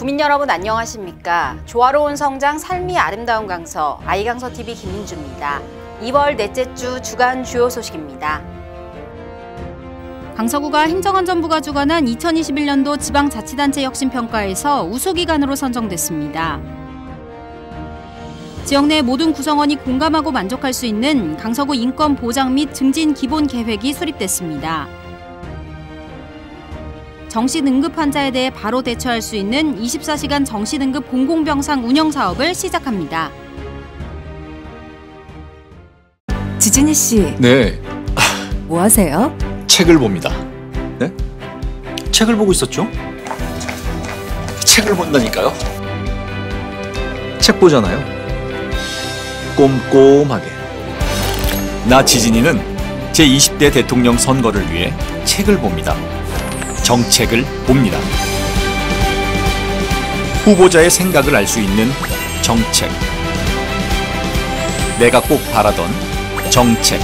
국민 여러분 안녕하십니까? 조화로운 성장 삶이 아름다운 강서 아이강서TV 김민주입니다. 2월 넷째 주 주간 주요 소식입니다. 강서구가 행정안전부가 주관한 2021년도 지방자치단체 혁신평가에서 우수기관으로 선정됐습니다. 지역 내 모든 구성원이 공감하고 만족할 수 있는 강서구 인권 보장 및 증진 기본 계획이 수립됐습니다. 정신 응급 환자에 대해 바로 대처할 수 있는 24시간 정신 응급 공공병상 운영 사업을 시작합니다. 지진희 씨. 네. 뭐 하세요? 책을 봅니다. 네? 책을 보고 있었죠? 책을 본다니까요. 책 보잖아요. 꼼꼼하게. 나 지진이는 제20대 대통령 선거를 위해 책을 봅니다. 정책을 봅니다. 후보자의 생각을 알 수 있는 정책. 내가 꼭 바라던 정책.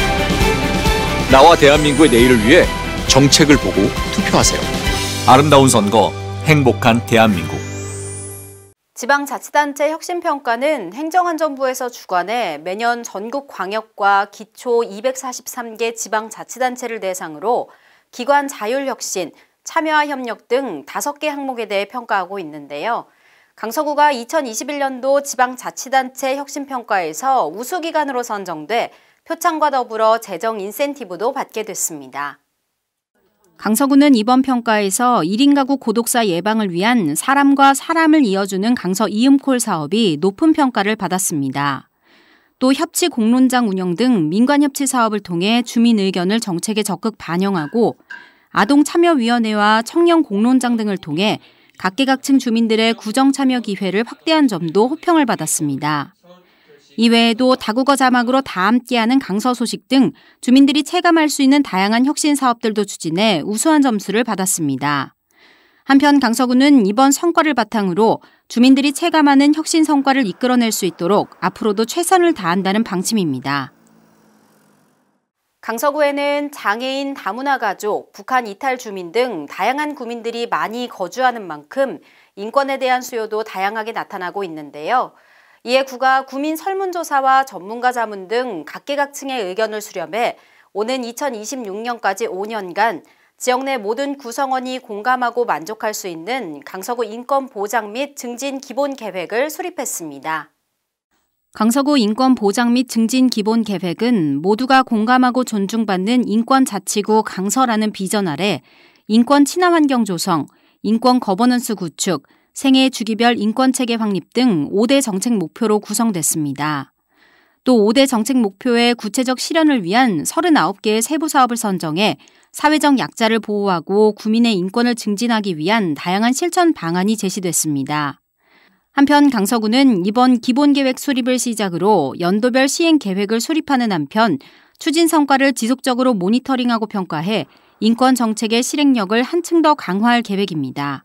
나와 대한민국의 내일을 위해 정책을 보고 투표하세요. 아름다운 선거, 행복한 대한민국. 지방자치단체 혁신평가는 행정안전부에서 주관해 매년 전국 광역과 기초 243개 지방자치단체를 대상으로 기관 자율혁신, 참여와 협력 등 5개 항목에 대해 평가하고 있는데요. 강서구가 2021년도 지방자치단체 혁신평가에서 우수기관으로 선정돼 표창과 더불어 재정 인센티브도 받게 됐습니다. 강서구는 이번 평가에서 1인 가구 고독사 예방을 위한 사람과 사람을 이어주는 강서 이음콜 사업이 높은 평가를 받았습니다. 또 협치 공론장 운영 등 민관협치 사업을 통해 주민 의견을 정책에 적극 반영하고 아동참여위원회와 청년 공론장 등을 통해 각계각층 주민들의 구정 참여 기회를 확대한 점도 호평을 받았습니다. 이외에도 다국어 자막으로 다 함께하는 강서 소식 등 주민들이 체감할 수 있는 다양한 혁신 사업들도 추진해 우수한 점수를 받았습니다. 한편 강서구는 이번 성과를 바탕으로 주민들이 체감하는 혁신 성과를 이끌어낼 수 있도록 앞으로도 최선을 다한다는 방침입니다. 강서구에는 장애인, 다문화 가족, 북한 이탈 주민 등 다양한 구민들이 많이 거주하는 만큼 인권에 대한 수요도 다양하게 나타나고 있는데요. 이에 구가 구민 설문조사와 전문가 자문 등 각계각층의 의견을 수렴해 오는 2026년까지 5년간 지역 내 모든 구성원이 공감하고 만족할 수 있는 강서구 인권 보장 및 증진 기본 계획을 수립했습니다. 강서구 인권 보장 및 증진 기본 계획은 모두가 공감하고 존중받는 인권 자치구 강서라는 비전 아래 인권 친화 환경 조성, 인권 거버넌스 구축, 생애 주기별 인권체계 확립 등 5대 정책 목표로 구성됐습니다. 또 5대 정책 목표의 구체적 실현을 위한 39개의 세부 사업을 선정해 사회적 약자를 보호하고 구민의 인권을 증진하기 위한 다양한 실천 방안이 제시됐습니다. 한편 강서구는 이번 기본계획 수립을 시작으로 연도별 시행 계획을 수립하는 한편 추진 성과를 지속적으로 모니터링하고 평가해 인권 정책의 실행력을 한층 더 강화할 계획입니다.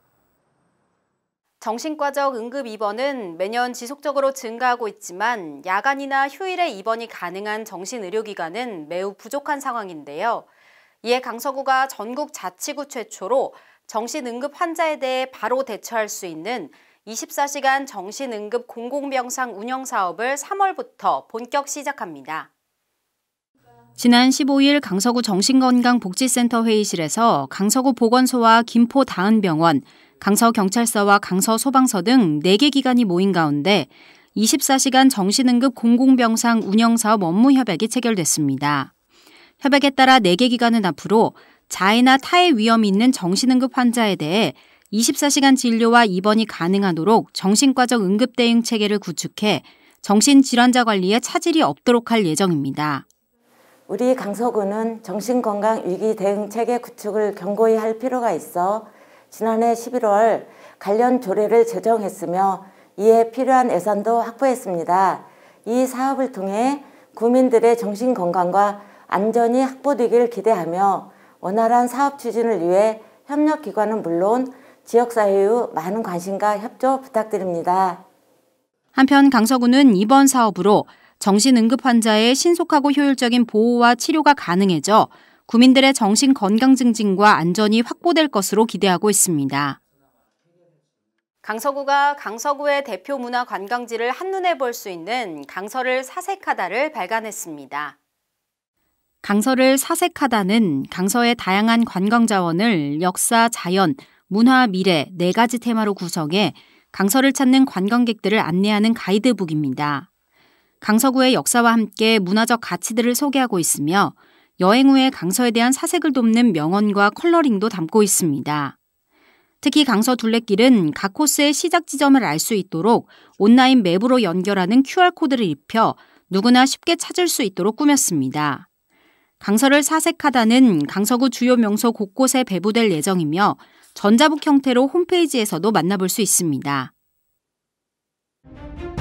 정신과적 응급 입원은 매년 지속적으로 증가하고 있지만 야간이나 휴일에 입원이 가능한 정신의료기관은 매우 부족한 상황인데요. 이에 강서구가 전국 자치구 최초로 정신응급 환자에 대해 바로 대처할 수 있는 24시간 정신응급 공공병상 운영 사업을 3월부터 본격 시작합니다. 지난 15일 강서구 정신건강복지센터 회의실에서 강서구 보건소와 김포 다은병원, 강서경찰서와 강서소방서 등 4개 기관이 모인 가운데 24시간 정신응급 공공병상 운영사업 업무협약이 체결됐습니다. 협약에 따라 4개 기관은 앞으로 자해나 타해 위험이 있는 정신응급 환자에 대해 24시간 진료와 입원이 가능하도록 정신과적 응급대응 체계를 구축해 정신질환자 관리에 차질이 없도록 할 예정입니다. 우리 강서구는 정신건강 위기 대응 체계 구축을 견고히 할 필요가 있어 지난해 11월 관련 조례를 제정했으며 이에 필요한 예산도 확보했습니다. 이 사업을 통해 구민들의 정신건강과 안전이 확보되길 기대하며 원활한 사업 추진을 위해 협력기관은 물론 지역사회의 많은 관심과 협조 부탁드립니다. 한편 강서구는 이번 사업으로 정신응급 환자의 신속하고 효율적인 보호와 치료가 가능해져 구민들의 정신 건강 증진과 안전이 확보될 것으로 기대하고 있습니다. 강서구가 강서구의 대표 문화 관광지를 한눈에 볼 수 있는 강서를 사색하다를 발간했습니다. 강서를 사색하다는 강서의 다양한 관광 자원을 역사, 자연, 문화, 미래 4가지 테마로 구성해 강서를 찾는 관광객들을 안내하는 가이드북입니다. 강서구의 역사와 함께 문화적 가치들을 소개하고 있으며 여행 후에 강서에 대한 사색을 돕는 명언과 컬러링도 담고 있습니다. 특히 강서 둘레길은 각 코스의 시작 지점을 알 수 있도록 온라인 맵으로 연결하는 QR코드를 입혀 누구나 쉽게 찾을 수 있도록 꾸몄습니다. 강서를 사색하다는 강서구 주요 명소 곳곳에 배부될 예정이며 전자북 형태로 홈페이지에서도 만나볼 수 있습니다.